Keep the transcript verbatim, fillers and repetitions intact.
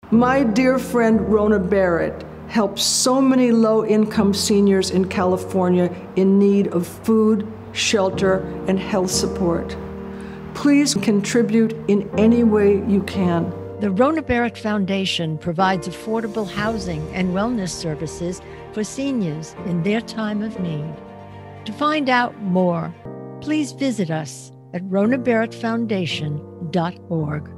My dear friend Rona Barrett helps so many low-income seniors in California in need of food, shelter, and health support. Please contribute in any way you can. The Rona Barrett Foundation provides affordable housing and wellness services for seniors in their time of need. To find out more, please visit us at rona barrett foundation dot org.